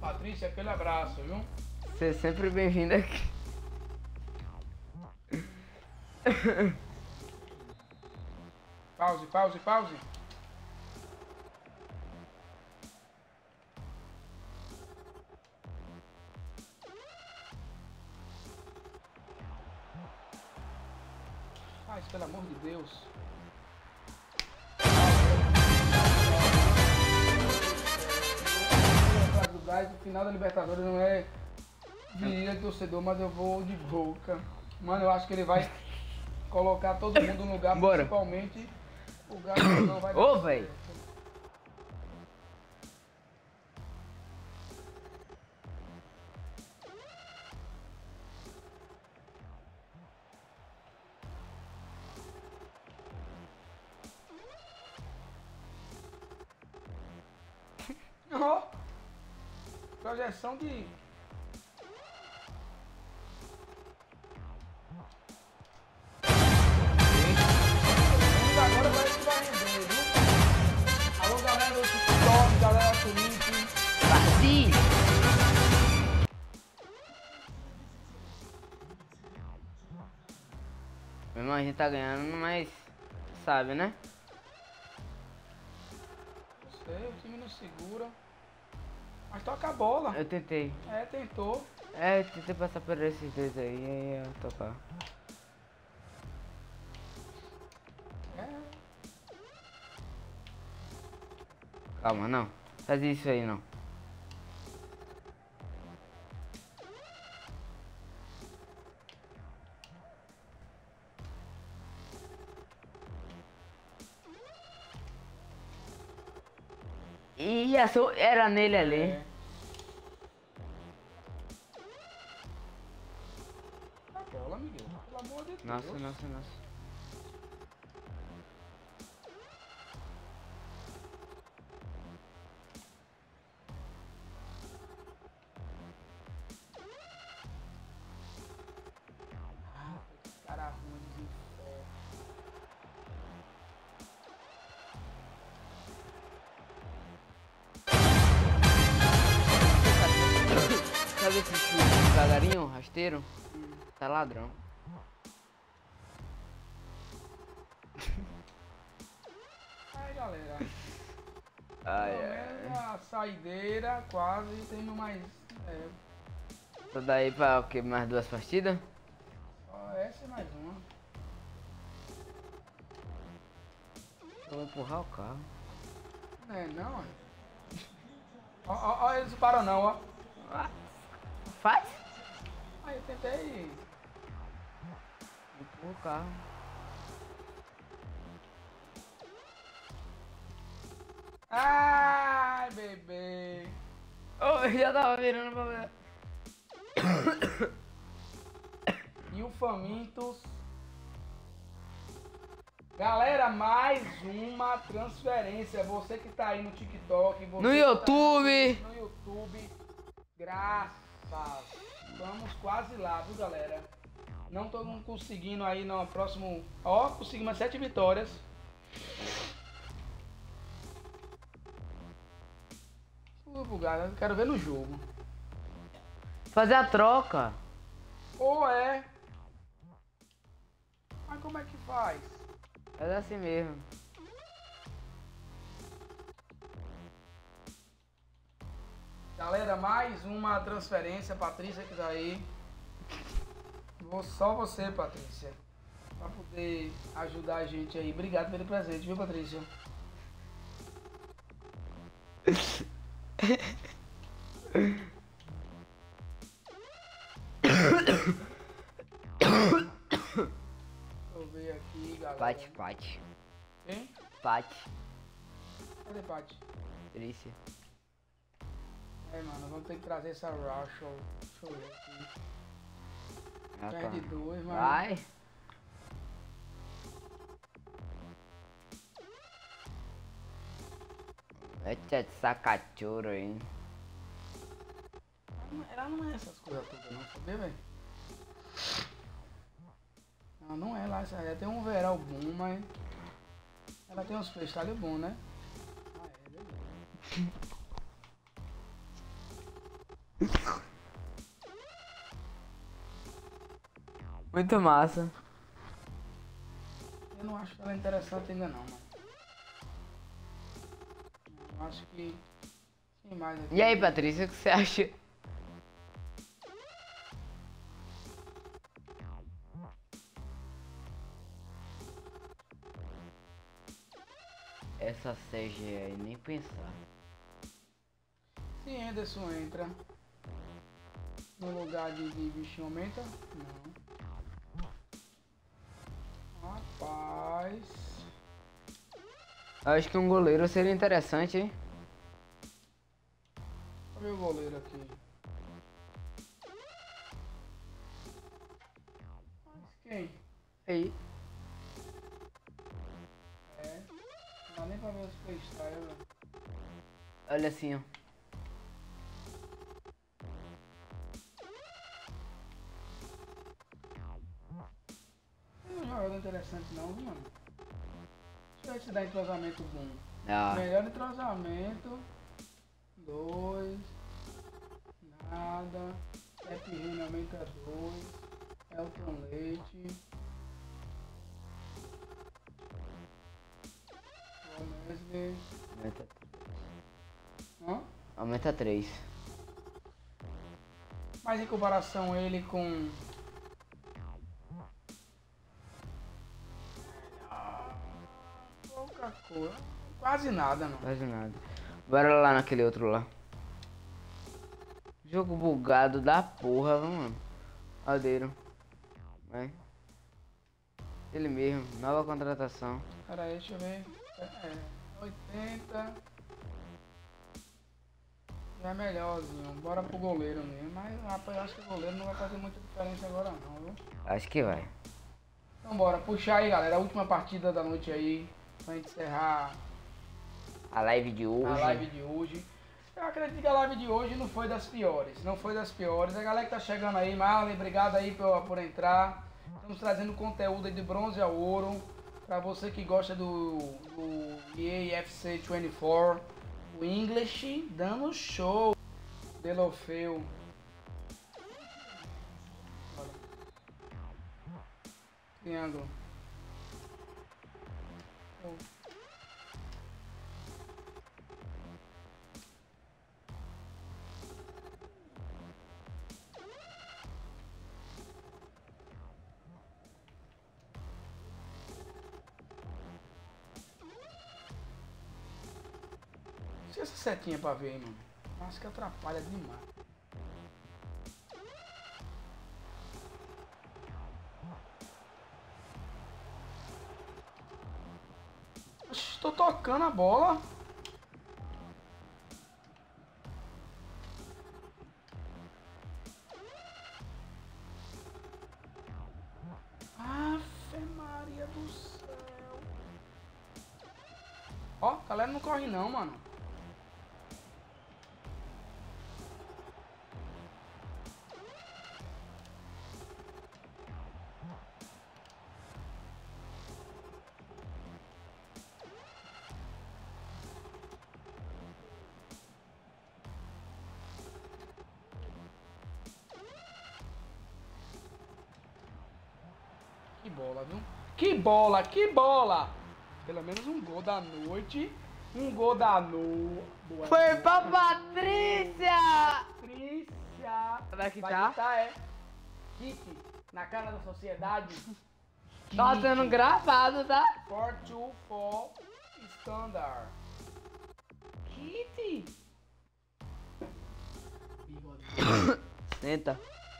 Patrícia, aquele abraço, viu? Você é sempre bem-vindo aqui. Pause, pause, pause. Mas, pelo amor de Deus. O final da Libertadores não é virilha de torcedor, mas eu vou de boca. Mano, eu acho que ele vai colocar todo mundo no lugar, Bora. principalmente o Galo não vai dar Ô, certo. velho. Ó, projeção de... Agora parece que vai render, viu? Alô, galera do TikTok, galera do Twitch. Parti! Meu irmão, a gente tá ganhando, mas sabe, né? Não sei, o time não segura. Mas toca a bola. Eu tentei. É, tentou. É, eu tentei passar por esses dois aí, aí eu tocar. É. Calma, não. Faz isso aí, não. Ih, era nele ali. É. A bola, Miguel. Pelo amor de Deus. Nossa, nossa, nossa. Cara ruim de inferno. Sabe esse chute devagarinho, rasteiro? Tá ladrão. Aí, galera. Ai, Pelo ai. menos a saideira quase tem mais. É, Tô daí pra o quê? Mais duas partidas? só essa e mais uma. Eu vou empurrar o carro. Não é não, é. Ó, eles não param não, ó. Ah, faz? Aí eu tentei. Empurra o carro. Ai, bebê. Oh, eu já tava virando pra ver. E o Famintos. Galera, mais uma transferência. Você que tá aí no TikTok. Você No que YouTube. Tá aí no YouTube. Graças. Vamos quase lá, viu, galera? Não tô conseguindo aí no próximo. Ó, conseguimos 7 vitórias. Bugado, eu quero ver no jogo. Fazer a troca. Ou é. Mas como é que faz? Faz assim mesmo. Galera, mais uma transferência. Patrícia que tá aí. Só você, Patrícia. Pra poder ajudar a gente aí. Obrigado pelo presente, viu, Patrícia? Deixa eu ver aqui, galera. Pate. Quem? Pate. Cadê Paty? Trícia. É, mano, vamos ter que trazer essa Rachel. Deixa eu ver aqui. Ah, tá. Perde 2, mano. Vai. Eita de sacachoro aí. Ela não é essas coisas todas, não, sabia, velho? Ela não é lá, ela tem um overall bom, mas ela tem uns freestyle bom, né? Ah, é, beleza. Muito massa. Eu não acho ela interessante ainda não, mano. Eu acho que tem mais aqui. E aí, Patrícia, o que você acha? Essa CG aí, nem pensar. Se Henderson entra no lugar de bichinho aumenta? Não. Rapaz. Eu acho que um goleiro seria interessante, hein? Deixa eu ver o goleiro aqui. Mas quem? Aí. É. Não dá nem pra ver os freestyle, velho. Olha assim, ó. Não é um jogador interessante não, viu, mano? Deixa eu ver se dá entrosamento bom. Ah, Melhor entrosamento. 2. Nada. F Rune aumenta 2. Elton Leite. Wesley. aumenta, Hã? aumenta 3. Mas em comparação ele com. Pouca coisa. Quase nada, não. Quase nada. Bora lá naquele outro lá. Jogo bugado da porra, mano. Aldeiro. Vai. Ele mesmo, nova contratação. Pera aí, deixa eu ver. 80. Já é melhorzinho. Bora pro goleiro mesmo. Mas rapaz, eu acho que o goleiro não vai fazer muita diferença agora não, viu? Acho que vai. Então bora, puxar aí galera, a última partida da noite aí. Pra gente encerrar A live de hoje. a live de hoje. Eu acredito que a live de hoje não foi das piores. Não foi das piores. A galera que tá chegando aí, Marley, obrigado aí por entrar. Estamos trazendo conteúdo aí de bronze a ouro. Pra você que gosta do EAFC 24. O English dando show. Delofeu. Olha. Triângulo. Oh. Deixa essa setinha pra ver aí, mano. Acho que atrapalha demais. Oxi, tô tocando a bola. Afe Maria do céu. Ó, a galera não corre não, mano. Que bola, viu? Que bola, que bola! Pelo menos um gol da noite. Um gol da noite. Foi pra Patrícia! Patrícia. Vai quitar? É. Kiki, na cara da sociedade. Tá sendo gravado, tá? 424 Standard. Kitty. Bigode. Senta.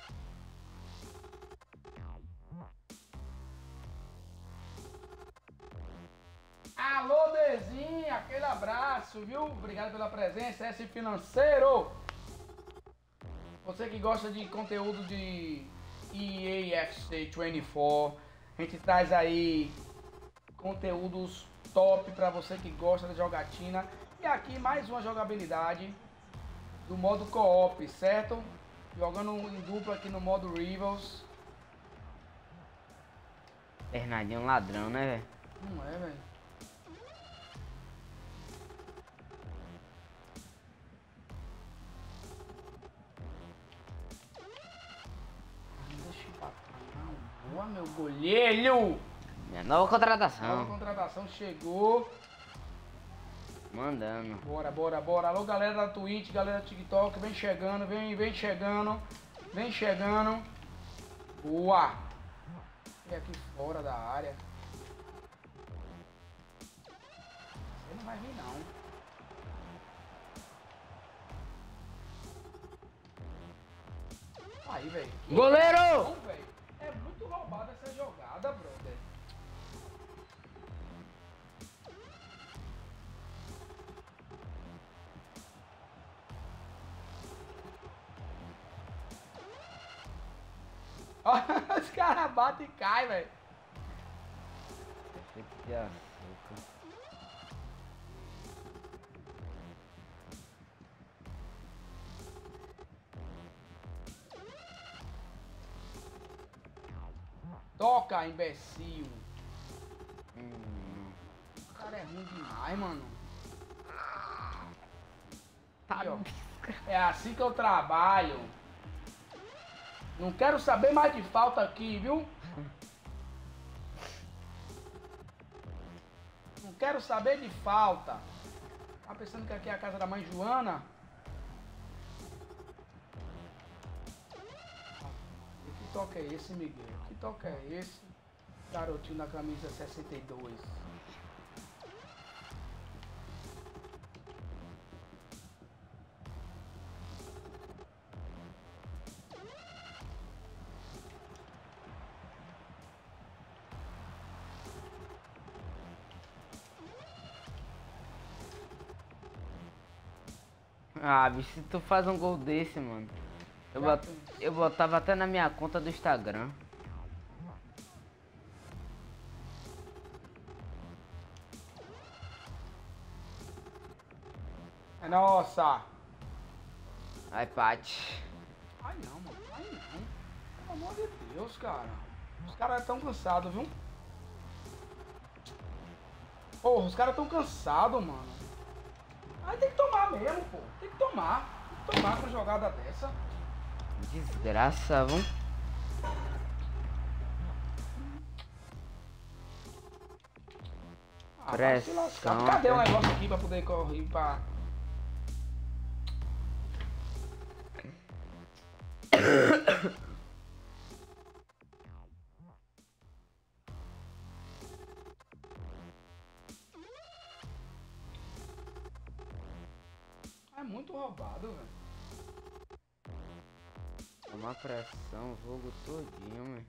Alô, Dezinha, aquele abraço, viu? Obrigado pela presença, S Financeiro. Você que gosta de conteúdo de EAFC 24, a gente traz aí conteúdos top pra você que gosta da jogatina. E aqui mais uma jogabilidade do modo co-op, certo? Jogando em dupla aqui no modo Rivals. Bernardinho ladrão, né, velho? Não é, velho. Deixa eu patrão, meu goleiro! Minha nova contratação. Nova contratação chegou. Mandando. Bora, bora, bora. Alô, galera da Twitch, galera do TikTok. Vem chegando, vem chegando. Vem chegando. Boa! E aqui fora da área. Você não vai vir, não. Aí, velho. Goleiro! Não, velho. É muito roubada essa jogada, brother. Os caras batem e caem, velho. Feito de açúcar. Toca, imbecil. O cara é ruim demais, mano. Aí, ó. É assim que eu trabalho. Não quero saber mais de falta aqui, viu? Não quero saber de falta. Tá pensando que aqui é a casa da mãe Joana? Que toque é esse, Miguel? Que toque é esse? Garotinho da camisa 62. Ah, bicho, se tu faz um gol desse, mano. Eu botava até na minha conta do Instagram. É nossa! Ai, Pati. Ai não, mano. Ai não. Pelo amor de Deus, cara. Os caras estão cansados, viu? Porra, os caras estão cansados, mano. Aí tem que tomar mesmo, pô. Tem que tomar. Tem que tomar com jogada dessa. Desgraça, vamos. Ah, vai se lascar. Cadê o negócio aqui pra poder correr pra... É muito roubado, velho. Tomar pressão o jogo todinho, mano.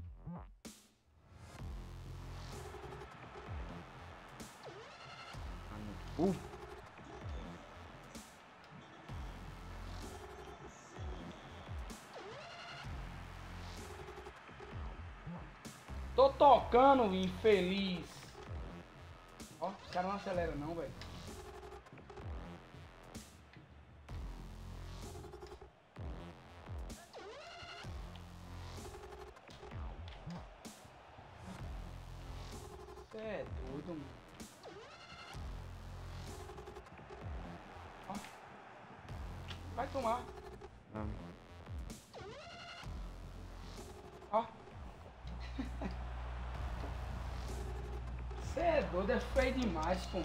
Tô tocando, infeliz. Ó, os caras não aceleram não, velho. Você é doido, mano. Ó. Vai tomar. Vamos. Ó. Você é doido, é feio demais, pô.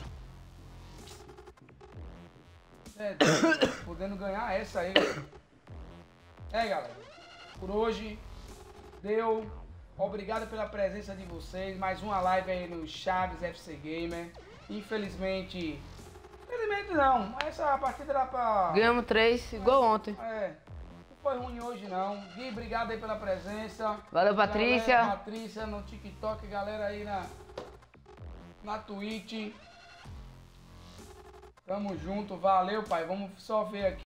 Você é doido, podendo ganhar essa aí. É, galera. Por hoje, deu. Obrigado pela presença de vocês. Mais uma live aí no Chaves FC Gamer. Infelizmente não. Essa partida era pra... Ganhamos 3, igual ontem. É. Não foi ruim hoje não. Gui, obrigado aí pela presença. Valeu, Patrícia. Galera, Patrícia no TikTok, galera aí na Twitch. Tamo junto, valeu, pai. Vamos só ver aqui.